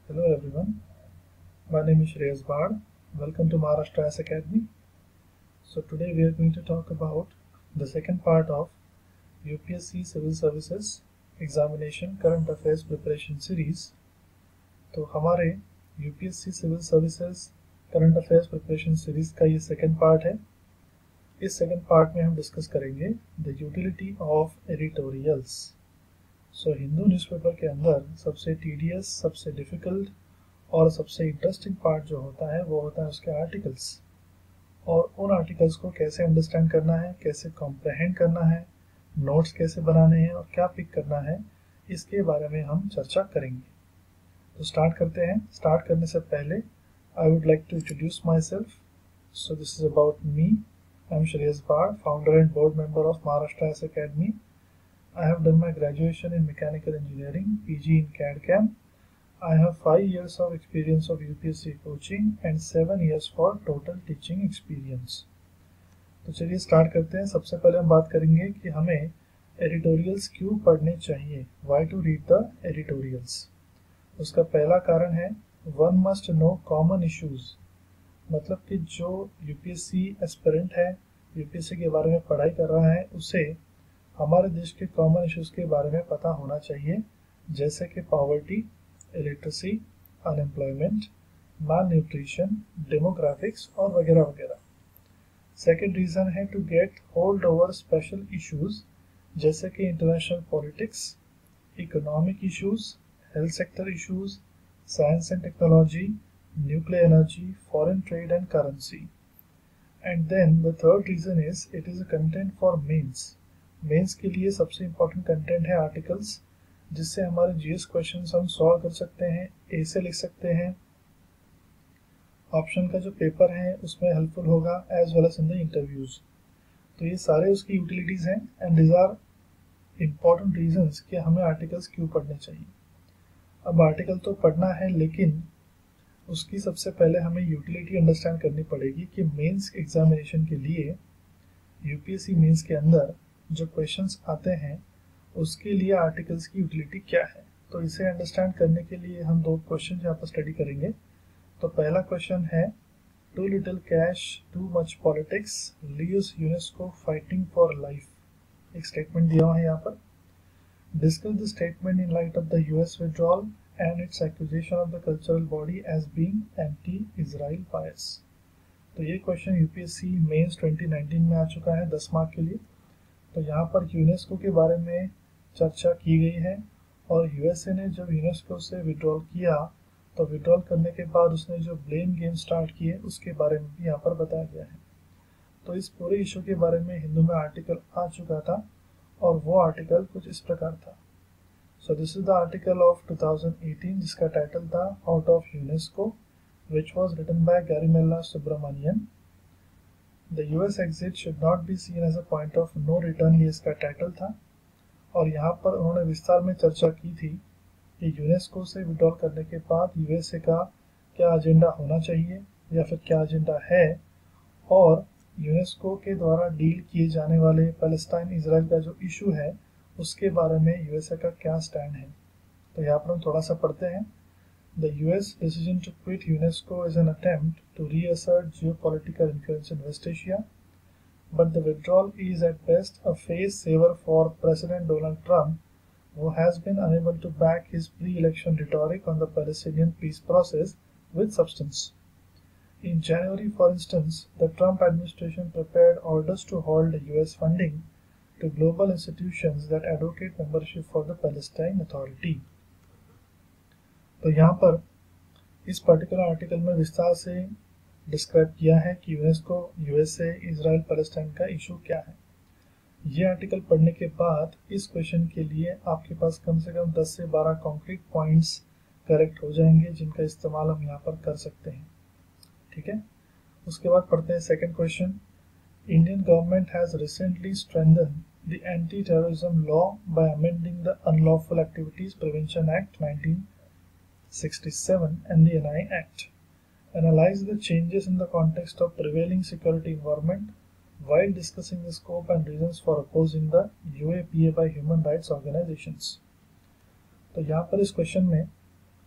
Hello everyone, my name is Shreyas Bard. Welcome to Maharashtra IAS Academy. So today we are going to talk about the second part of UPSC Civil Services Examination Current Affairs Preparation Series. तो हमारे UPSC Civil Services Current Affairs Preparation Series का ये second part है। इस second part में हम discuss करेंगे the utility of editorials. So Hindu newspaper के अंदर सबसे टीडियस, सबसे डिफ़िकल्ट और सबसे इंटरेस्टिंग पार्ट जो होता है वो होता है उसके आर्टिकल्स, और उन आर्टिकल्स को कैसे अंडरस्टैंड करना है, कैसे कॉम्प्रहेंड करना है, नोट्स कैसे बनाने हैं और क्या पिक करना है, इसके बारे में हम चर्चा करेंगे। तो स्टार्ट करते हैं। स्टार्ट करने से पहले I would like to introduce myself. So this is about me. I am Shreyas Bard, founder and board member of Maharashtra IAS Academy. I have done my graduation in mechanical engineering, PG in CAD/CAM. I have 5 years of experience of UPSC coaching and 7 years for total teaching experience. तो चलिए start करते हैं। सबसे पहले हम बात करेंगे कि हमें एडिटोरियल्स क्यों पढ़ने चाहिए। Why to read the editorials? उसका पहला कारण है one must know common issues। मतलब कि जो UPSC एस्पिरेंट है, UPSC के बारे में पढ़ाई कर रहा है, उसे हमारे देश के कॉमन इश्यूज के बारे में पता होना चाहिए, जैसे कि poverty, illiteracy, unemployment, malnutrition, demographics और वगैरह वगैरह। सेकेंड रीज़न है to get hold over special issues, जैसे कि international politics, economic issues, health sector issues, science and technology, nuclear energy, foreign trade and currency. And then the third reason is it is a content for mains. Mains के लिए सबसे important content है articles, जिससे हमारे GS questions हम solve कर सकते हैं, ऐसे लिख सकते हैं। ऑप्शन का जो पेपर है उसमें हेल्पफुल होगा as well as in the interviews. तो ये सारे उसकी यूटिलिटीज़ हैं and these are important reasons कि हमें आर्टिकल्स क्यों पढ़ने चाहिए। अब आर्टिकल तो पढ़ना है, लेकिन उसकी सबसे पहले हमें यूटिलिटी अंडरस्टैंड करनी पड़ेगी कि मेंस एग्जामिनेशन के लिए यूपीएससी मेंस के अंदर जो क्वेश्चंस आते हैं उसके लिए आर्टिकल्स की यूटिलिटी क्या है। तो इसे अंडरस्टैंड करने के लिए हम दो क्वेश्चन यहाँ पर स्टडी करेंगे। तो पहला क्वेश्चन है too little cash too much politics leaves UNESCO fighting for life. एक स्टेटमेंट दिया हुआ है यहाँ पर। Discuss the statement in light of the US withdrawal and its accusation of the cultural body as being anti Israel bias. तो ये question UPSC mains 2019 में आ चुका है 10 मार्क के लिए। तो यहाँ पर यूनेस्को के बारे में चर्चा की गई है, और यूएसए ने जब यूनेस्को से विड्रॉल किया तो विड्रॉल करने के बाद उसने जो ब्लेम गेम स्टार्ट किए उसके बारे में भी यहाँ पर बताया गया है। तो इस पूरे इशू के बारे में हिंदू में आर्टिकल आ चुका था, और वो आर्टिकल कुछ इस प्रकार था। So this is the article of 2018 जिसका टाइटल था out of UNESCO, which was written by Garimella Subramanian. The US exit should not be seen as a point of no return, ये इसका टाइटल था। और यहाँ पर उन्होंने विस्तार में चर्चा की थी कि यूनेस्को से विड्रॉल करने के बाद यूएसए का क्या एजेंडा होना चाहिए या फिर क्या एजेंडा है, और यूनेस्को के द्वारा डील किए जाने वाले पैलेस्टाइन इजराइल का जो इशू है उसके बारे में यूएसए का क्या स्टैंड है। तो यहाँ पर हम थोड़ा सा पढ़ते हैं। The US decision to quit UNESCO is an attempt to reassert geopolitical influence in West Asia, but the withdrawal is at best a face saver for President Donald Trump, who has been unable to back his pre-election rhetoric on the Palestinian peace process with substance. In January, for instance, the Trump administration prepared orders to halt US funding to global institutions that advocate membership for the Palestine Authority. तो यहाँ पर इस particular article में विस्तार से describe किया है कि यूनेस्को, यूएसए, इजराइल, पैलेस्टाइन का इशू क्या है। ये आर्टिकल पढ़ने के बाद इस क्वेश्चन के लिए आपके पास कम से कम 10 से 12 कॉन्क्रीट पॉइंट्स करेक्ट हो जाएंगे, जिनका इस्तेमाल हम यहाँ पर कर सकते हैं। ठीक है, उसके बाद पढ़ते हैं second question. Indian government has recently strengthen the anti terrorism law by amending the unlawful activities prevention act 1967 and the NI Act. Analyze the changes in the context of prevailing security environment while discussing the scope and reasons for opposing the UAPA by human rights organizations. तो यहाँ पर इस question में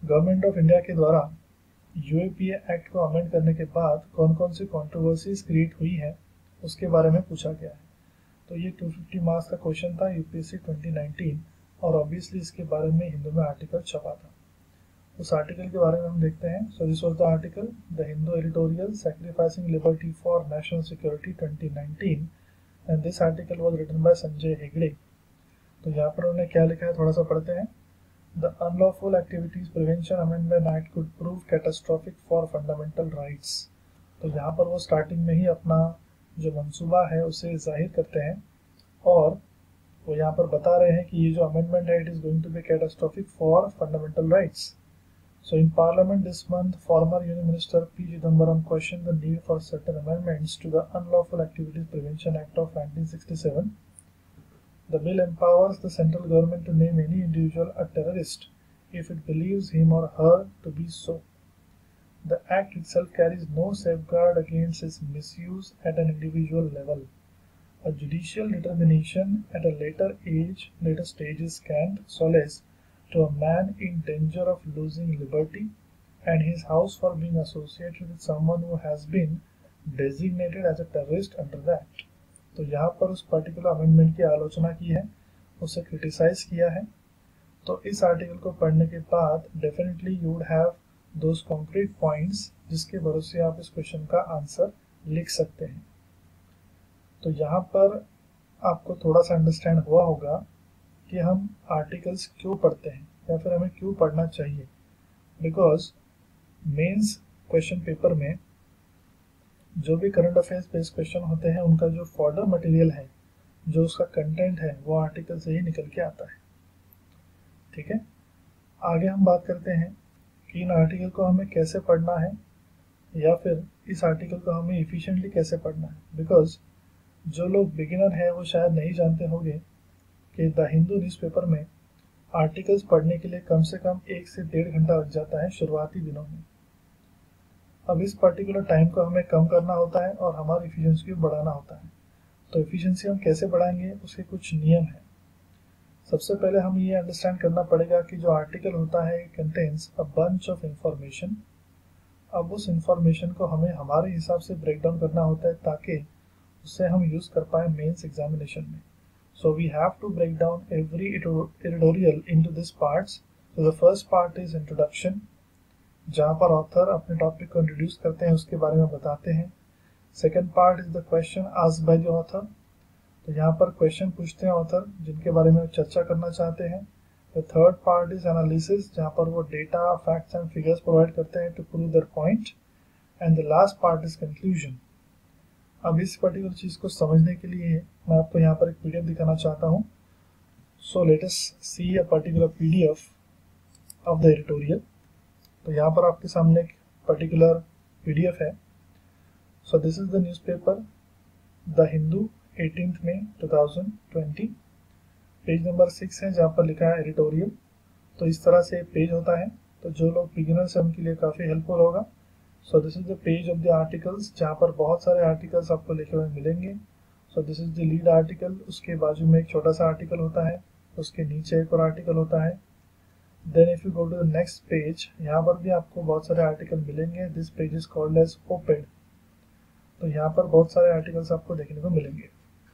government of India के द्वारा UAPA act को amend करने के बाद कौन कौन सी कंट्रोवर्सीज क्रिएट हुई है उसके बारे में पूछा गया है। तो ये 250 मार्क्स का क्वेश्चन था यूपीएससी 2019 और ऑब्वियसली इसके बारे में हिंदू में आर्टिकल छपा था। उस आर्टिकल के बारे में हम देखते हैं। So this was the article the Hindu editorial sacrificing liberty for national security 2019 and this article was written by Sanjay Hegde. तो यहाँ पर उन्होंने क्या लिखा है थोड़ा सा पढ़ते हैं। The unlawful activities prevention amendment act could prove catastrophic for fundamental rights. तो यहाँ पर वो स्टार्टिंग में ही अपना जो मंसूबा है उसे जाहिर करते हैं और वो यहाँ पर बता रहे हैं कि ये जो अमेंडमेंट है it is going to be catastrophic for fundamental rights. So in Parliament this month, former Union Minister P. Chidambaram questioned the need for certain amendments to the Unlawful Activities Prevention Act of 1967. The bill empowers the central government to name any individual a terrorist if it believes him or her to be so. The act itself carries no safeguard against its misuse at an individual level. A judicial determination at a later stage is scant solace to a man in danger of losing liberty and his house for being associated with someone who has been designated as a terrorist under the act. तो यहाँ पर उस particular amendment की आलोचना की है, उसे criticise किया है। तो इस आर्टिकल को पढ़ने के बाद definitely you would have those concrete points जिसके भरोसे आप इस क्वेश्चन का आंसर लिख सकते हैं। तो यहाँ पर आपको थोड़ा सा अंडरस्टैंड हुआ होगा कि हम आर्टिकल्स क्यों पढ़ते हैं या फिर हमें क्यों पढ़ना चाहिए। बिकॉज मेंस क्वेश्चन पेपर में जो भी करंट अफेयर्स बेस्ड क्वेश्चन होते हैं उनका जो फॉर्डर मटेरियल है, जो उसका कंटेंट है, वो आर्टिकल से ही निकल के आता है। ठीक है, आगे हम बात करते हैं कि इन आर्टिकल को हमें कैसे पढ़ना है या फिर इस आर्टिकल को हमें इफिशिएंटली कैसे पढ़ना है। बिकॉज जो लोग बिगिनर हैं वो शायद नहीं जानते होंगे कि द हिंदू न्यूज़पेपर में आर्टिकल्स पढ़ने के लिए कम से कम 1 से 1.5 घंटा लग जाता है शुरुआती दिनों में। अब इस पर्टिकुलर टाइम को हमें कम करना होता है और हमारी एफिशिएंसी को बढ़ाना होता है। तो एफिशिएंसी हम कैसे बढ़ाएंगे, उसके कुछ नियम हैं। सबसे पहले हम ये अंडरस्टैंड करना पड़ेगा कि जो आर्टिकल होता है contains a bunch of information. अब उस इंफॉर्मेशन को हमें हमारे हिसाब से ब्रेक डाउन करना होता है ताकि उससे हम यूज़ कर पाए मेंस एग्जामिनेशन में। So we have to break down every editorial into these parts. So the first part is introduction, जहाँ पर ऑथर अपने टॉपिक को इंट्रोड्यूस करते हैं, उसके बारे में बताते हैं। Second part is the question asked by the author. तो यहाँ पर क्वेश्चन पूछते हैं ऑथर जिनके बारे में चर्चा करना चाहते हैं। The third part is analysis, जहाँ पर वो data, facts and figures provide करते हैं to prove their point. And the last part is conclusion. अब इस पर्टिकुलर चीज़ को समझने के लिए मैं आपको यहाँ पर एक पीडीएफ दिखाना चाहता हूँ। So let us see a particular PDF of the editorial. तो यहाँ पर आपके सामने एक पर्टिकुलर पीडीएफ है। So this is the newspaper the Hindu 18 May 2020। Page number 6 है जहाँ पर लिखा है एडिटोरियल। तो इस तरह से पेज होता है। तो जो लोग बिगिनर्स हैं उनके लिए काफ़ी हेल्पफुल होगा। So this is the page of the articles, जहाँ पर बहुत सारे आर्टिकल्स आपको लिखे हुए मिलेंगे। So this is the lead article, उसके बाजू में एक छोटा सा आर्टिकल होता है, उसके नीचे एक और आर्टिकल होता है। Then if you go to the next page, यहाँ पर भी आपको बहुत सारे आर्टिकल मिलेंगे। This page is called as oped. तो यहाँ पर बहुत सारे आर्टिकल्स आपको देखने को मिलेंगे।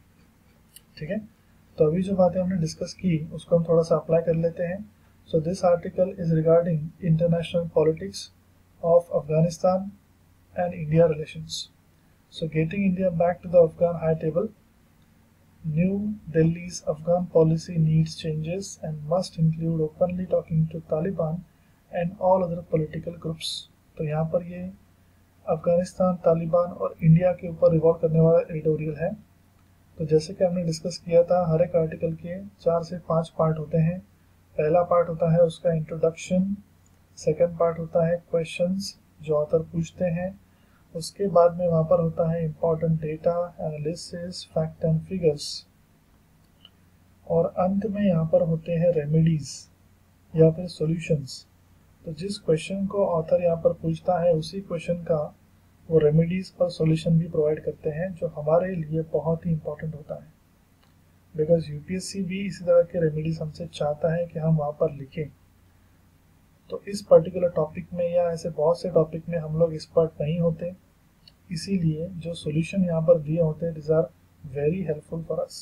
ठीक है, तो अभी जो बातें हमने डिस्कस की उसको हम थोड़ा सा अप्लाई कर लेते हैं। So this article is regarding international politics of Afghanistan and India relations. So getting India back to the Afghan high table, New Delhi's Afghan policy needs changes and must include openly talking to Taliban and all other political groups. तो यहाँ पर ये अफगानिस्तान, तालिबान और India के ऊपर revolve करने वाला editorial है। तो जैसे कि हमने डिस्कस किया था, हर एक आर्टिकल के 4 से 5 पार्ट होते हैं। पहला पार्ट होता है उसका इंट्रोडक्शन, सेकेंड पार्ट होता है क्वेश्चंस जो ऑथर पूछते हैं, उसके बाद में वहाँ पर होता है important data, analysis, fact and figures, और अंत में यहाँ पर होते हैं रेमेडीज या फिर सॉल्यूशंस। तो जिस क्वेश्चन को ऑथर यहाँ पर पूछता है उसी क्वेश्चन का वो रेमेडीज और सॉल्यूशन भी प्रोवाइड करते हैं, जो हमारे लिए बहुत ही इम्पोर्टेंट होता है। बिकॉज यूपीएससी भी इसी तरह के रेमेडीज हमसे चाहता है कि हम वहाँ पर लिखें। तो इस पर्टिकुलर टॉपिक में या ऐसे बहुत से टॉपिक में हम लोग एक्सपर्ट नहीं होते, इसीलिए जो सॉल्यूशन यहाँ पर दिए होते हैं this are very helpful for us,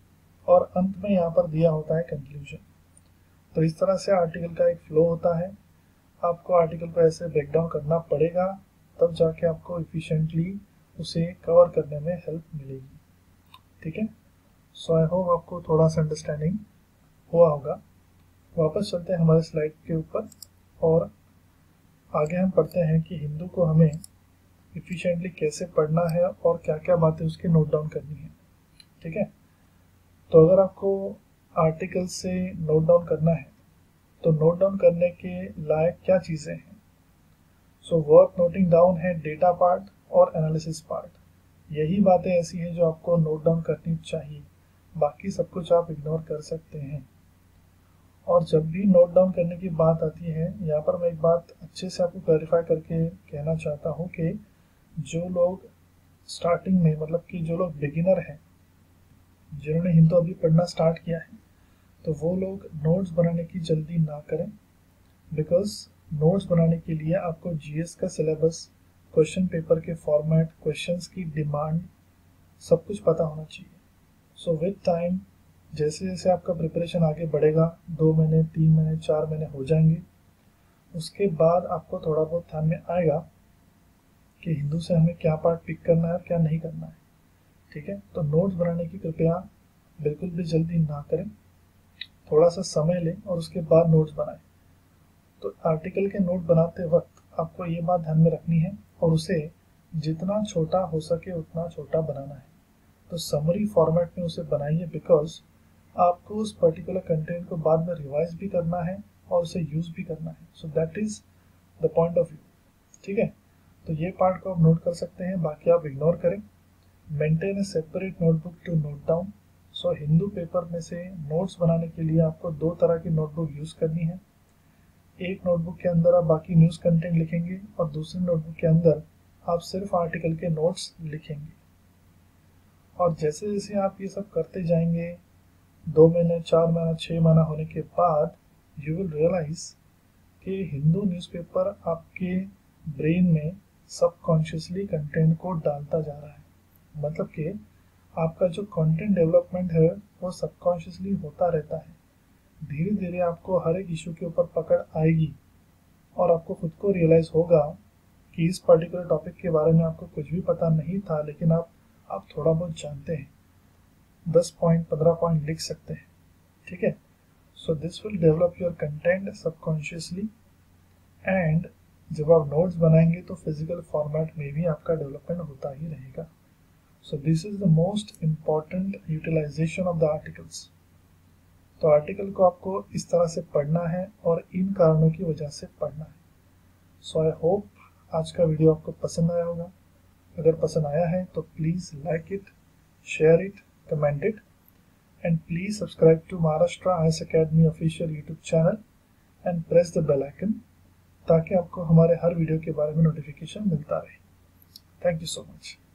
और अंत में यहाँ पर दिया होता है कंक्लूजन। तो इस तरह से आर्टिकल का एक फ्लो होता है। आपको आर्टिकल को ऐसे ब्रेक डाउन करना पड़ेगा, तब जाके आपको इफिशिएंटली उसे कवर करने में हेल्प मिलेगी। ठीक है, सो आई होप आपको थोड़ा सा अंडरस्टैंडिंग हुआ होगा। वापस चलते हैं हमारे स्लाइड के ऊपर और आगे हम पढ़ते हैं कि हिंदू को हमें इफिशिएंटली कैसे पढ़ना है और क्या क्या बातें उसकी नोट डाउन करनी है। ठीक है, तो अगर आपको आर्टिकल से नोट डाउन करना है तो नोट डाउन करने के लायक क्या चीज़ें हैं। सो वर्थ नोटिंग डाउन है डेटा पार्ट और एनालिसिस पार्ट। यही बातें ऐसी हैं जो आपको नोट डाउन करनी चाहिए, बाकी सब कुछ आप इग्नोर कर सकते हैं। और जब भी नोट डाउन करने की बात आती है, यहाँ पर मैं एक बात अच्छे से आपको क्लैरिफाई करके कहना चाहता हूँ कि जो लोग स्टार्टिंग में, मतलब कि जो लोग बिगिनर हैं, जिन्होंने हिंदू अभी पढ़ना स्टार्ट किया है, तो वो लोग नोट्स बनाने की जल्दी ना करें, बिकॉज नोट्स बनाने के लिए आपको जीएस का सिलेबस, क्वेश्चन पेपर के फॉर्मेट, क्वेश्चंस की डिमांड, सब कुछ पता होना चाहिए। सो विद टाइम जैसे जैसे आपका प्रिपरेशन आगे बढ़ेगा, 2 महीने, 3 महीने, 4 महीने हो जाएंगे, उसके बाद आपको थोड़ा बहुत ध्यान में आएगा कि हिंदू से हमें क्या पार्ट पिक करना है और क्या नहीं करना है। ठीक है, तो नोट्स बनाने की कृपया बिल्कुल भी जल्दी ना करें, थोड़ा सा समय लें और उसके बाद नोट्स बनाएं। तो आर्टिकल के नोट बनाते वक्त आपको ये बात ध्यान में रखनी है और उसे जितना छोटा हो सके उतना छोटा बनाना है। तो समरी फॉर्मेट में उसे बनाइए, बिकॉज आपको उस पर्टिकुलर कंटेंट को बाद में रिवाइज भी करना है और उसे यूज भी करना है। So that is the point of view. ठीक है, तो ये पार्ट को आप नोट कर सकते हैं, बाकी आप इग्नोर करें। Maintain a separate notebook to note down. So Hindu paper में से नोट्स बनाने के लिए आपको 2 तरह की नोटबुक यूज करनी है। एक नोटबुक के अंदर आप बाकी न्यूज कंटेंट लिखेंगे और दूसरी नोटबुक के अंदर आप सिर्फ आर्टिकल के नोट्स लिखेंगे। और जैसे जैसे आप ये सब करते जाएंगे, 2 महीने, 4 महीना, 6 महीना होने के बाद यू विल रियलाइज कि हिंदू न्यूज़पेपर आपके ब्रेन में सबकॉन्शियसली कंटेंट को डालता जा रहा है। मतलब कि आपका जो कंटेंट डेवलपमेंट है वो सबकॉन्शियसली होता रहता है। धीरे धीरे आपको हर एक इशू के ऊपर पकड़ आएगी और आपको खुद को रियलाइज होगा कि इस पर्टिकुलर टॉपिक के बारे में आपको कुछ भी पता नहीं था, लेकिन आप थोड़ा बहुत जानते हैं, 10 पॉइंट, 15 पॉइंट लिख सकते हैं। ठीक है, so this will develop your content subconsciously, and जब आप नोट्स बनाएंगे तो फिजिकल फॉर्मेट में भी आपका डेवलपमेंट होता ही रहेगा। So this is the most important utilisation of the articles. तो आर्टिकल को आपको इस तरह से पढ़ना है और इन कारणों की वजह से पढ़ना है। सो आई होप आज का वीडियो आपको पसंद आया होगा। अगर पसंद आया है तो please like it, share it, comment it, and please subscribe to Maharashtra IAS Academy official YouTube channel and press the bell icon ताकि आपको हमारे हर वीडियो के बारे में नोटिफिकेशन मिलता रहे। Thank you so much.